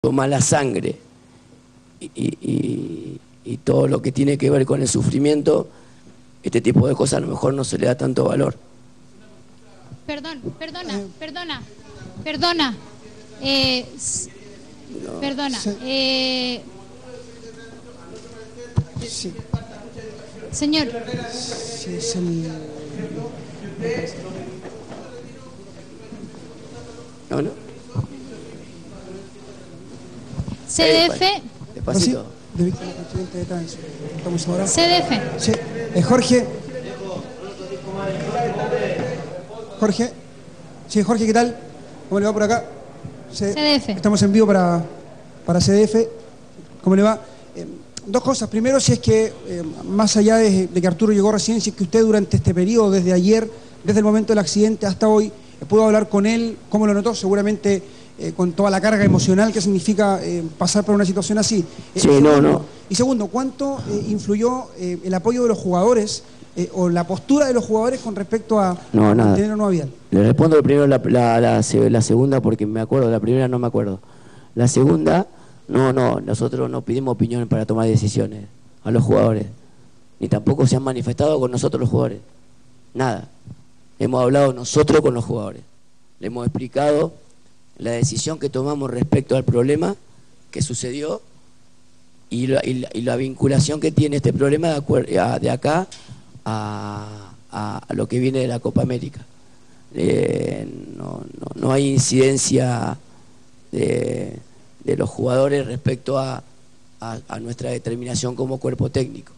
mala sangre y todo lo que tiene que ver con el sufrimiento, este tipo de cosas a lo mejor no se le da tanto valor. Perdona. No. Perdona. Sí. Señor. Sí, es el... No. CDF. Despacito. De víctima de accidente de tránsito. Estamos ahora. CDF. Sí. Jorge. Jorge. Sí, Jorge, ¿qué tal? ¿Cómo le va por acá? CDF. Estamos en vivo para CDF. ¿Cómo le va? Dos cosas. Primero, si es que, más allá de que Arturo llegó recién, si es que usted durante este periodo, desde ayer, desde el momento del accidente hasta hoy, pudo hablar con él, ¿cómo lo notó? Seguramente con toda la carga emocional que significa pasar por una situación así. Sí, no. Y segundo, ¿cuánto influyó el apoyo de los jugadores o la postura de los jugadores con respecto a mantener o no a Vidal? Le respondo primero la segunda porque me acuerdo, la primera no me acuerdo. La segunda, no, nosotros no pedimos opinión para tomar decisiones a los jugadores, ni tampoco se han manifestado con nosotros los jugadores, nada. Hemos hablado nosotros con los jugadores, le hemos explicado la decisión que tomamos respecto al problema que sucedió y la vinculación que tiene este problema de acá a lo que viene de la Copa América. No hay incidencia de los jugadores respecto a nuestra determinación como cuerpo técnico.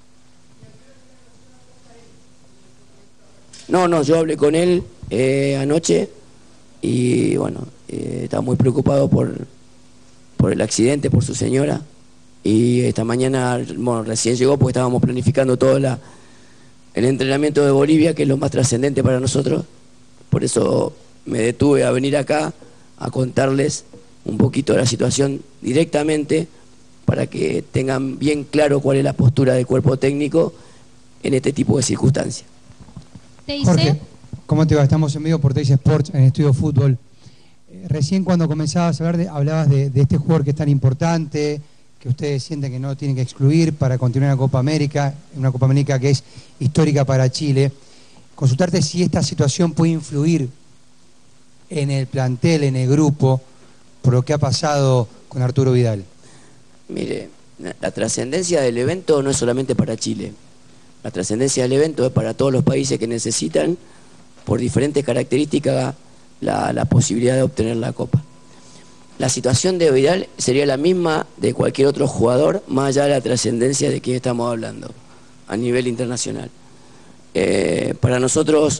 No, yo hablé con él anoche y bueno, estaba muy preocupado por el accidente, por su señora, y esta mañana, bueno, recién llegó porque estábamos planificando todo el entrenamiento de Bolivia, que es lo más trascendente para nosotros. Por eso me detuve a venir acá a contarles un poquito de la situación directamente para que tengan bien claro cuál es la postura del cuerpo técnico en este tipo de circunstancias. Jorge, ¿cómo te va? Estamos en vivo por Teis Sports en Estudio Fútbol. Recién cuando comenzabas a hablar, hablabas de este jugador que es tan importante, que ustedes sienten que no tienen que excluir para continuar en la Copa América, una Copa América que es histórica para Chile. Consultarte si esta situación puede influir en el plantel, en el grupo, por lo que ha pasado con Arturo Vidal. Mire, la trascendencia del evento no es solamente para Chile. La trascendencia del evento es para todos los países que necesitan, por diferentes características, la posibilidad de obtener la Copa. La situación de Vidal sería la misma de cualquier otro jugador, más allá de la trascendencia de quien estamos hablando a nivel internacional. Para nosotros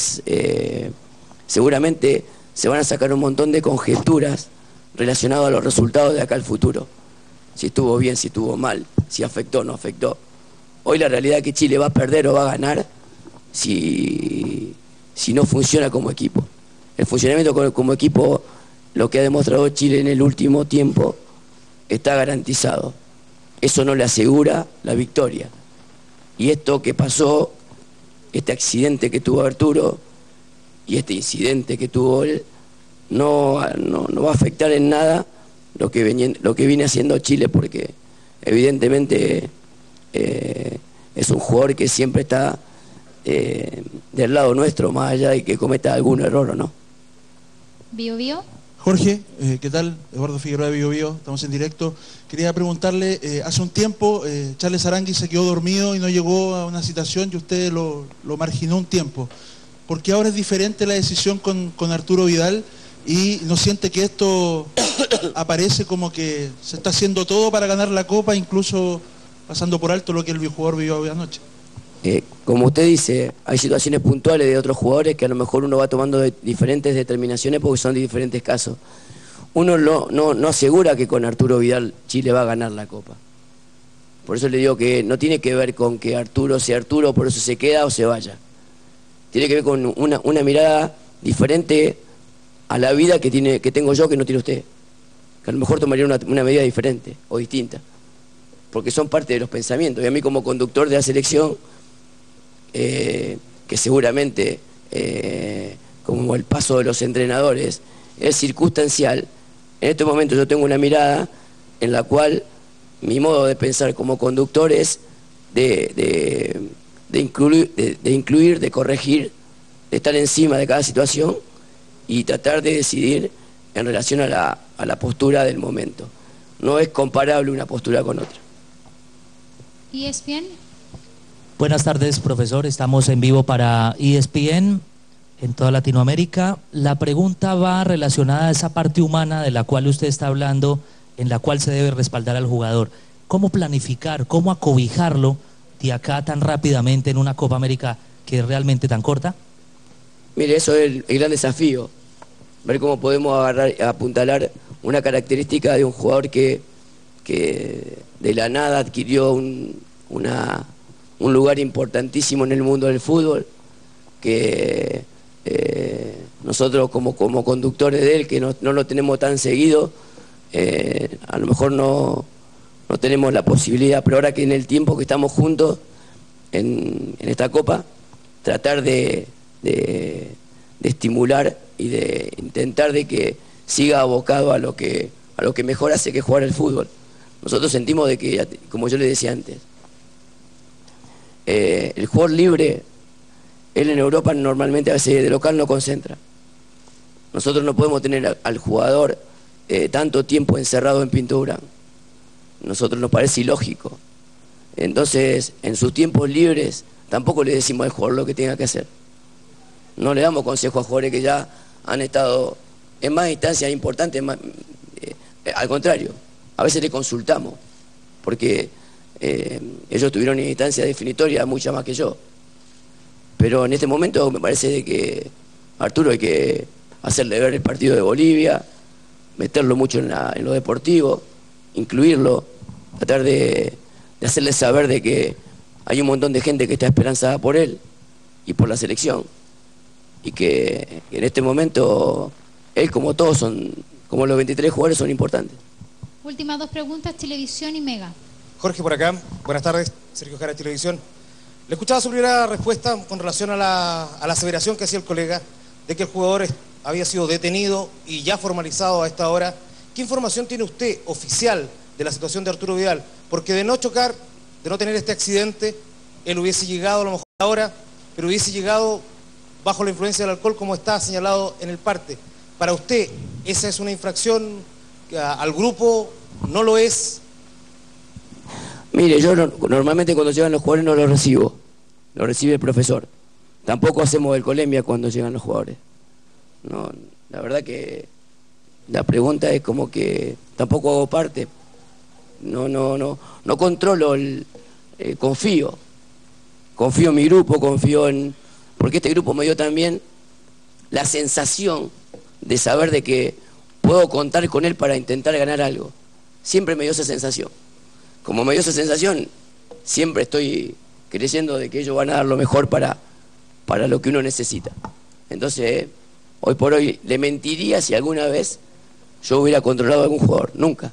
seguramente se van a sacar un montón de conjeturas relacionadas a los resultados de acá al futuro. Si estuvo bien, si estuvo mal, si afectó o no afectó. Hoy la realidad es que Chile va a perder o va a ganar si no funciona como equipo. El funcionamiento como equipo, lo que ha demostrado Chile en el último tiempo, está garantizado. Eso no le asegura la victoria. Y esto que pasó, este accidente que tuvo Arturo y este incidente que tuvo él, no va a afectar en nada lo que viene haciendo Chile, porque evidentemente es un jugador que siempre está del lado nuestro, más allá de que cometa algún error o no. ¿Bio? Jorge, ¿qué tal? Eduardo Figueroa de Bio, estamos en directo. Quería preguntarle, hace un tiempo Charles Arangui se quedó dormido y no llegó a una citación y usted lo marginó un tiempo. ¿Por qué ahora es diferente la decisión con Arturo Vidal y no siente que esto aparece como que se está haciendo todo para ganar la Copa, incluso pasando por alto lo que el jugador vivió hoy anoche? Como usted dice, hay situaciones puntuales de otros jugadores que a lo mejor uno va tomando diferentes determinaciones porque son de diferentes casos. Uno no asegura que con Arturo Vidal Chile va a ganar la Copa. Por eso le digo que no tiene que ver con que Arturo sea Arturo, por eso se queda o se vaya. Tiene que ver con una mirada diferente a la vida que tengo yo que no tiene usted. Que a lo mejor tomaría una medida diferente o distinta. Porque son parte de los pensamientos. Y a mí como conductor de la selección, que seguramente, como el paso de los entrenadores, es circunstancial, En este momento yo tengo una mirada en la cual mi modo de pensar como conductor es de incluir, de corregir, de estar encima de cada situación y tratar de decidir en relación a la postura del momento. No es comparable una postura con otra. ESPN. Buenas tardes, profesor. Estamos en vivo para ESPN en toda Latinoamérica. La pregunta va relacionada a esa parte humana de la cual usted está hablando, en la cual se debe respaldar al jugador. ¿Cómo planificar, cómo acobijarlo de acá tan rápidamente en una Copa América que es realmente tan corta? Mire, eso es el gran desafío, ver cómo podemos apuntalar una característica de un jugador que de la nada adquirió un lugar importantísimo en el mundo del fútbol, que nosotros como conductores de él, que no lo tenemos tan seguido, a lo mejor no tenemos la posibilidad, pero ahora que en el tiempo que estamos juntos en esta Copa, tratar de estimular y de intentar de que siga abocado a lo que mejor hace, que es jugar el fútbol. Nosotros sentimos de que, como yo le decía antes, el jugador libre, él en Europa normalmente a veces de local no concentra. Nosotros no podemos tener al jugador tanto tiempo encerrado en Pinto Durán. Nosotros nos parece ilógico. Entonces, en sus tiempos libres, tampoco le decimos al jugador lo que tenga que hacer. No le damos consejo a jugadores que ya han estado en más instancias importantes, al contrario, a veces le consultamos, porque ellos tuvieron una instancia definitoria mucha más que yo. Pero en este momento me parece de que Arturo hay que hacerle ver el partido de Bolivia, meterlo mucho en lo deportivo, incluirlo, tratar de hacerle saber de que hay un montón de gente que está esperanzada por él y por la selección, y que en este momento él, como todos, como los 23 jugadores, son importantes. Últimas dos preguntas, Televisión y Mega. Jorge por acá, buenas tardes, Sergio Jara, Televisión. Le escuchaba su primera respuesta con relación a la aseveración que hacía el colega de que el jugador había sido detenido y ya formalizado a esta hora. ¿Qué información tiene usted oficial de la situación de Arturo Vidal? Porque de no chocar, de no tener este accidente, él hubiese llegado a lo mejor ahora, pero hubiese llegado bajo la influencia del alcohol, como está señalado en el parte. Para usted, ¿esa es una infracción al grupo? ¿No lo es? Mire, yo normalmente cuando llegan los jugadores no los recibo, lo recibe el profesor. Tampoco hacemos el colemia cuando llegan los jugadores. No, la verdad que la pregunta es como que tampoco hago parte. No controlo confío en mi grupo, confío en... Porque este grupo me dio también la sensación de saber de que puedo contar con él para intentar ganar algo. Siempre me dio esa sensación. Como me dio esa sensación, siempre estoy creyendo de que ellos van a dar lo mejor para lo que uno necesita. Entonces, hoy por hoy, le mentiría si alguna vez yo hubiera controlado a algún jugador. Nunca.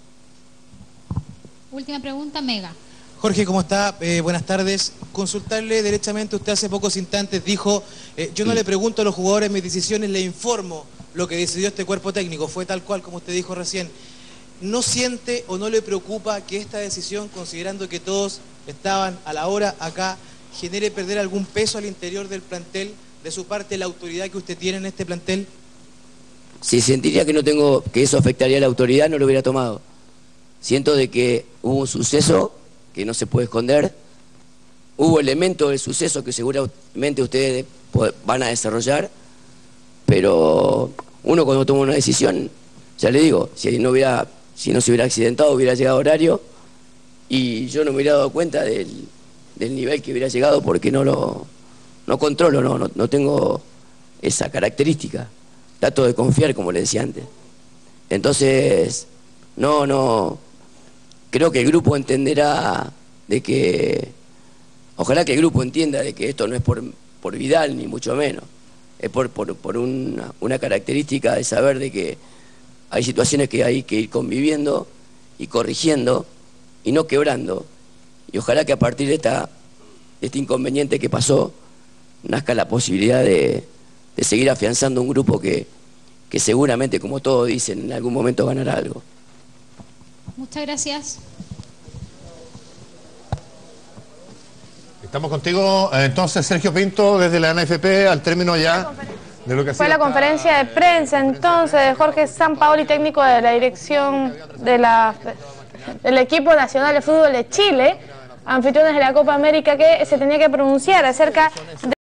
Última pregunta, Mega. Jorge, ¿cómo está? Buenas tardes. Consultarle derechamente, usted hace pocos instantes dijo, yo no le pregunto a los jugadores mis decisiones, le informo lo que decidió este cuerpo técnico. Fue tal cual como usted dijo recién. ¿No siente o no le preocupa que esta decisión, considerando que todos estaban a la hora acá, genere perder algún peso al interior del plantel, de su parte, la autoridad que usted tiene en este plantel? Si sentiría que eso afectaría a la autoridad, no lo hubiera tomado. Siento de que hubo un suceso que no se puede esconder, hubo elementos del suceso que seguramente ustedes van a desarrollar, pero uno cuando toma una decisión, ya le digo, si no se hubiera accidentado, hubiera llegado a horario, y yo no me hubiera dado cuenta del nivel que hubiera llegado porque no controlo, no tengo esa característica. Trato de confiar, como le decía antes. Entonces, creo que el grupo entenderá de que, ojalá que el grupo entienda de que esto no es por Vidal, ni mucho menos. Es por una característica de saber de que hay situaciones que hay que ir conviviendo y corrigiendo y no quebrando. Y ojalá que a partir de este inconveniente que pasó, nazca la posibilidad de seguir afianzando un grupo que que seguramente, como todos dicen, en algún momento ganará algo. Muchas gracias. Estamos contigo, entonces, Sergio Pinto, desde la NFP, al término ya de lo que ha sido. Fue la conferencia de prensa entonces de Jorge Sampaoli, técnico de la dirección del equipo nacional de fútbol de Chile, anfitriones de la Copa América, que se tenía que pronunciar acerca de